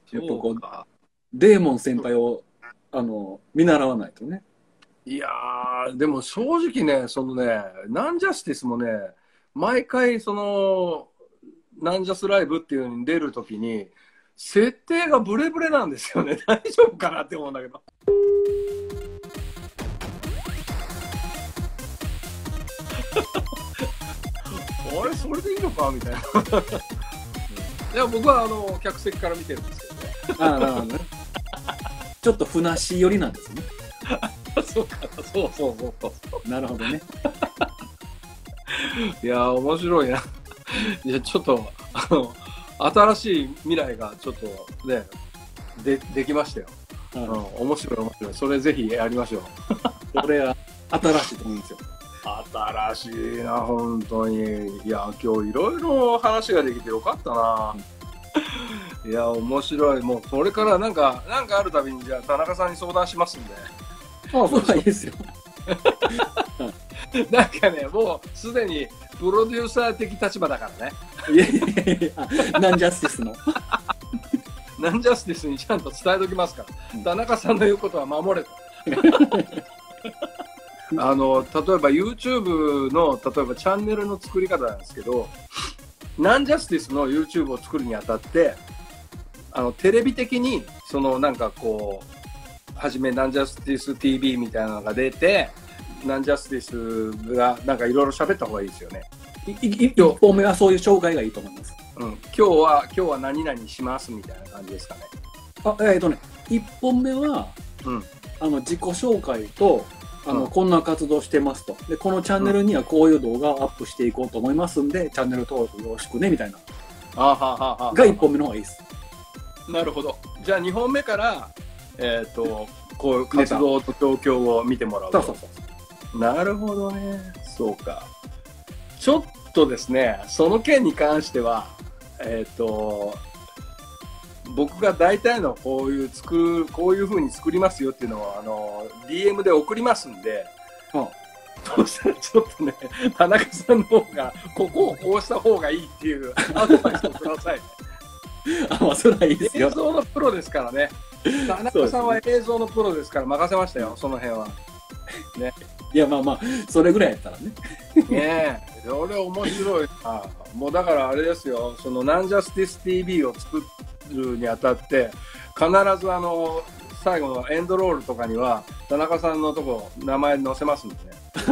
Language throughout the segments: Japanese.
やっぱこう、 そうか。 デーモン先輩を、見習わないとね。 いやー、でも正直ね、そのね、ナンジャスティスもね、毎回その、ナンジャスライブっていうのに出るときに、設定がブレブレなんですよね。大丈夫かなって思うんだけど。あれ、それでいいのかみたいな。いや、僕は客席から見てるんですけどね。 ああ、なるほどね。ちょっとふなっしー寄りなんですね。 そうか、そうそうそうそう。 なるほどね。 いやー、面白いな。いや、ちょっと、新しい未来がちょっとね、できましたよ。 うん、 面白い面白い。それぜひやりましょう。 これは新しいと思うんですよ。 新しいな、本当に。いや、今日いろいろ話ができてよかったな。いや、面白い。もうこれからなんかあるたびに、じゃあ田中さんに相談しますんで。 ああ、そうはいいですよ。 なんかね、もうすでにプロデューサー的立場だからね。 いやいやいや、ナンジャスティスの。 ナンジャスティスにちゃんと伝えときますから。田中さんの言うことは守れと。例えば YouTube の例えばチャンネルの作り方なんですけど、ナンジャスティスの YouTube を作るにあたってテレビ的にそのなんかこうはじめナンジャスティス TV みたいなのが出て、ナンジャスティスがなんかいろいろ喋った方がいいですよね。 一本目はそういう紹介がいいと思います。 うん、今日は何々しますみたいな感じですかね。 1本目は、 うん、 自己紹介と、こんな活動してますと。で、このチャンネルにはこういう動画をアップしていこうと思いますんで、チャンネル登録よろしくね、みたいな。が1本目の方がいいです。 なるほど。じゃあ2本目から、こういう活動と状況を見てもらうと。そうなるほどね。そうか。ちょっとですね、その件に関しては、僕が大体のこういう風に作りますよっていうのをDM で送りますんで、そうしたらちょっとね、田中さんの方がここをこうした方がいいっていうアドバイスをください。 それはいいですよ。 映像のプロですからね。田中さんは映像のプロですから任せましたよ、その辺は。ね。 いや、まあまあ、それぐらいやったらね。 ねえ、それ面白いな。もうだからあれですよ、そのナンジャスティス TV を作るにあたって、必ず最後のエンドロールとかには、田中さんのとこ、名前載せますんでね。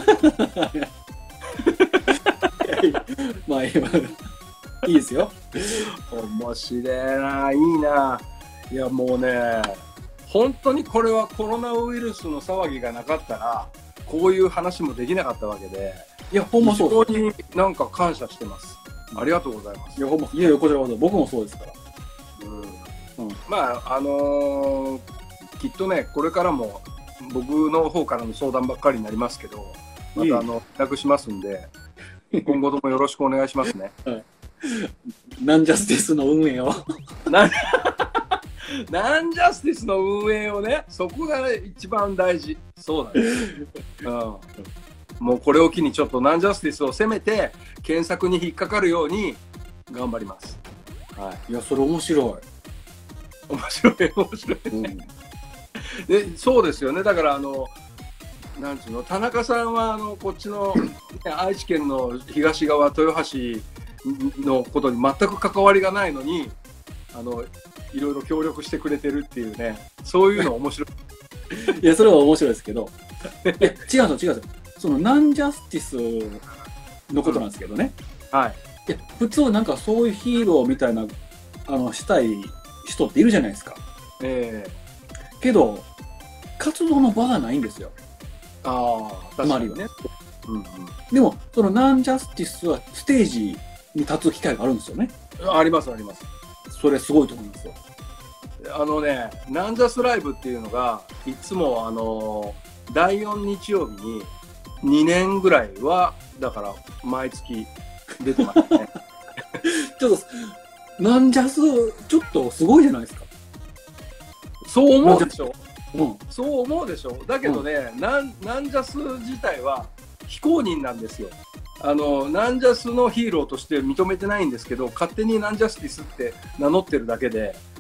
まあ、いいですよ。 面白いな、いいな。いや、もうね、本当にこれはコロナウイルスの騒ぎがなかったら、こういう話もできなかったわけで、 いや、ほんまそう。 非常になんか感謝してます。ありがとうございます。 いや、ほんま、いやいや、こちらこそ、僕もそうですから。 まあ、きっとね、これからも僕の方からの相談ばっかりになりますけど、また連絡しますんで、今後ともよろしくお願いしますね。 はい、ナンジャスティスの運営を。 ナンジャスティスの運営をね、そこが一番大事。そうだね。もうこれを機にちょっとナンジャスティスを攻めて検索に引っかかるように頑張ります。 はい。いや、それ面白い。 面白いね。で、そうですよね。だからなんていうの、田中さんはこっちの愛知県の東側豊橋のことに全く関わりがないのにいろいろ協力してくれてるっていうね、そういうの面白い。 いや、それは面白いですけど、いや、違うんですよ。そのナンジャスティスのことなんですけどね。 はい。 いや、普通なんかそういうヒーローみたいなしたい人っているじゃないですか。けど活動の場がないんですよ。つまりはね。でもそのナンジャスティスはステージに立つ機会があるんですよね。 ありますあります。 それすごいと思いますよ。 ナンジャスライブっていうのがいつも第4日曜日に2年ぐらいはだから毎月出てますね。 ちょっとナンジャスちょっとすごいじゃないですか。 そう思うでしょ。 そう思うでしょ。だけどね、ナンジャス自体は非公認なんですよ。ナンジャスのヒーローとして認めてないんですけど、勝手にナンジャスティスって名乗ってるだけで、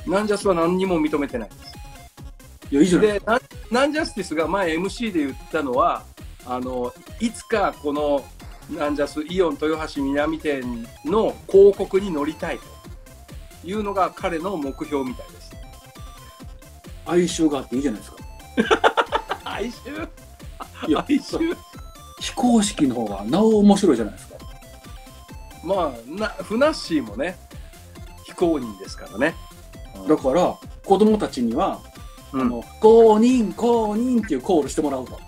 ナンジャスは何にも認めてないです。 いや、いいじゃないですか。で、ナンジャスティスが前 MC で言ったのは、いつかこのナンジャスイオン豊橋南店の広告に乗りたいというのが彼の目標みたいです。 哀愁があっていいじゃないですか。 哀愁？ いや、 哀愁？ 非公式の方がなお面白いじゃないですか。 まあ、ふなっしーもね、非公認ですからね。 だから、子供たちには、公認、公認っていうコールしてもらうと。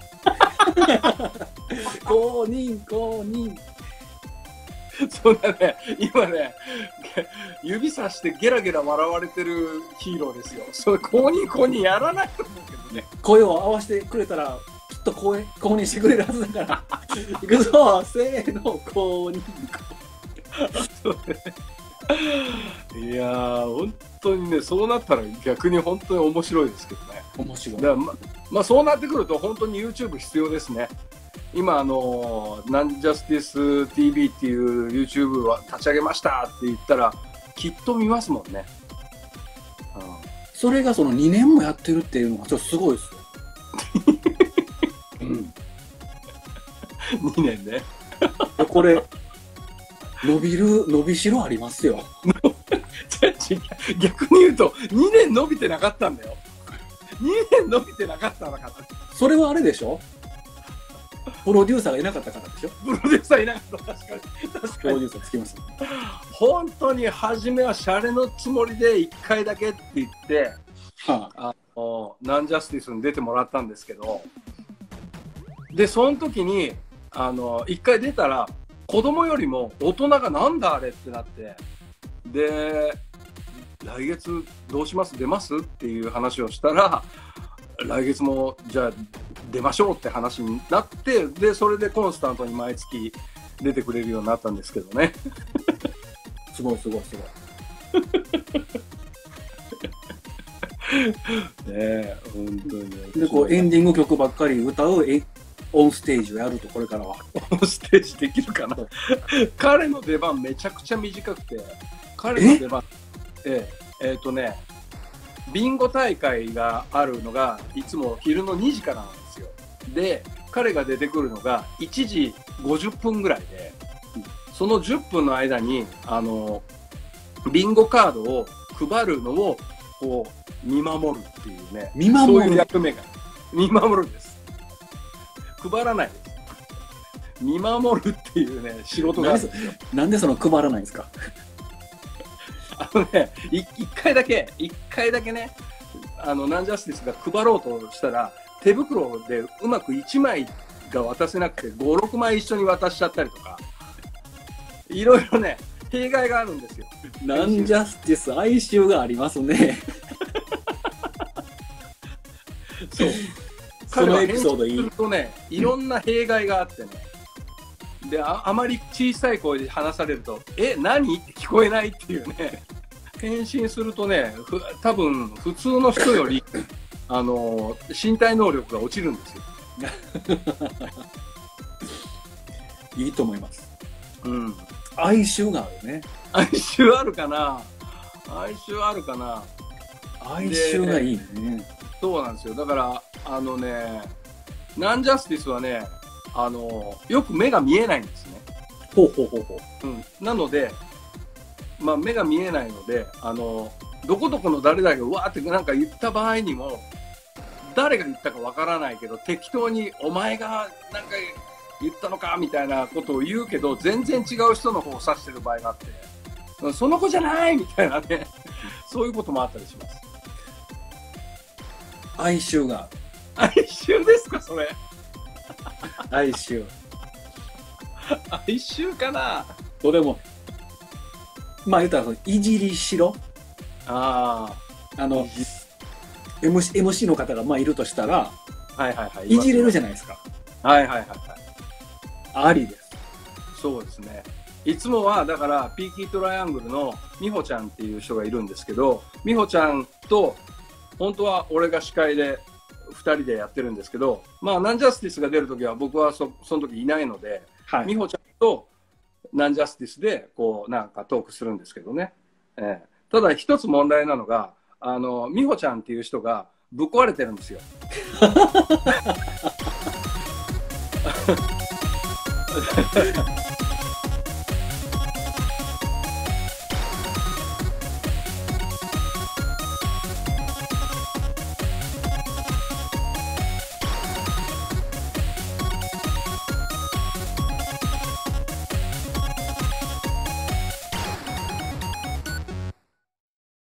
公認、公認。 そんなね、今ね、指さしてゲラゲラ笑われてるヒーローですよ。それ公認、公認やらないと思うけどね。 声を合わせてくれたら、きっと公認してくれるはずだから。いくぞ、せーの、公認。 いやー、本当にね、そうなったら逆に本当に面白いですけどね。 面白い。 だからまあそうなってくると本当に YouTube 必要ですね。今ナンジャスティス TV っていう YouTube は立ち上げましたって言ったらきっと見ますもんね。 それがその2年もやってるっていうのがちょっとすごいですよ。 2年ね。 これ伸びしろありますよ。 逆に言うと2年伸びてなかったんだよ。2年伸びてなかったのかな。 それはあれでしょ。プロデューサーがいなかったからでしょ。 プロデューサーいなかった。確かに。 プロデューサーつきます。 本当に初めはシャレのつもりで1回だけって言って、ナンジャスティスに出てもらったんですけど、でその時に1回出たら子供よりも大人がなんだあれってなって、で来月どうします出ますっていう話をしたら、来月もじゃあ出ましょうって話になって、でそれでコンスタントに毎月出てくれるようになったんですけどね。 すごいすごいすごい。 ねえ、本当に。 でこうエンディング曲ばっかり歌うオンステージをやると、これからは。 オンステージできるかな。彼の出番めちゃくちゃ短くて、彼の出番ビンゴ大会があるのがいつも昼の2時からなんですよ。で彼が出てくるのが1時50分ぐらいで、その10分の間にビンゴカードを配るのをこう見守るっていうね、そういう役目が見守るんです。配らないです。見守るっていうね仕事があるんですよ。 なんでその配らないんですか。 一回だけね、ナンジャスティスが配ろうとしたら、手袋でうまく1枚が渡せなくて、5、6枚一緒に渡しちゃったりとか、いろいろね、弊害があるんですよ。 ナンジャスティス、哀愁がありますね。 そう。 そのエピソードいい。 とね、いろんな弊害があってね。であまり小さい声で話されると「え何?」って聞こえないっていうね。返信するとね、多分普通の人より身体能力が落ちるんですよ。 いいと思います。 うん。 哀愁があるね。 哀愁あるかな。哀愁あるかな。 哀愁がいいね。 そうなんですよ。だからナンジャスティスはね、よく目が見えないんですね。 ほうほうほうほう。うん、なので、まあ、目が見えないので、どこどこの誰々がわーってなんか言った場合にも、誰が言ったかわからないけど、適当にお前がなんか言ったのかみたいなことを言うけど、全然違う人の方を指してる場合があって、その子じゃないみたいなね、そういうこともあったりします。 哀愁が。 哀愁ですか、それ。 哀愁。 哀愁かな。 とでもまあ言ったらいじりしろ。MC の方がまあいるとしたら、 はいはいはい、 いじれるじゃないですか。 はいはいはいはい。 ありです。 そうですね。いつもはだからピーキートライアングルの美穂ちゃんっていう人がいるんですけど、美穂ちゃんと本当は俺が司会で2人でやってるんですけど、まあナンジャスティスが出るときは僕はその時いないので、はい、美穂ちゃんとナンジャスティスでこうなんかトークするんですけどね。ただ一つ問題なのが、 美穂ちゃんっていう人がぶっ壊れてるんですよ。